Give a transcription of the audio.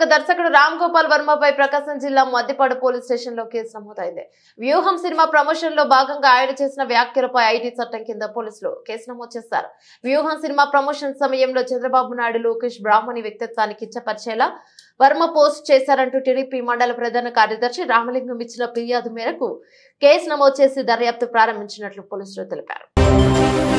ప్రముఖ దర్శకుడు రామ్ గోపాల్ వర్మపై ప్రకాశం జిల్లా మద్దిపాడు పోలీస్ స్టేషన్ లో కేసు నమోదైంది. వ్యూహం సినిమా ప్రమోషన్ లో భాగంగా ఆయన చేసిన వ్యాఖ్యలపై ఐటీ చట్టం కింద పోలీసులు కేసు నమోదు చేశారు. వ్యూహం సినిమా ప్రమోషన్ సమయంలో చంద్రబాబు నాయుడు, లోకేష్ బ్రాహ్మణి వ్యక్తిత్వాన్ని కించపరిచేలా వర్మ పోస్ట్ చేశారంటూ టీడీపీ మండల ప్రధాన కార్యదర్శి రామలింగం ఇచ్చిన ఫిర్యాదు మేరకు కేసు నమోదు చేసి దర్యాప్తు ప్రారంభించినట్లు పోలీసులు తెలిపారు.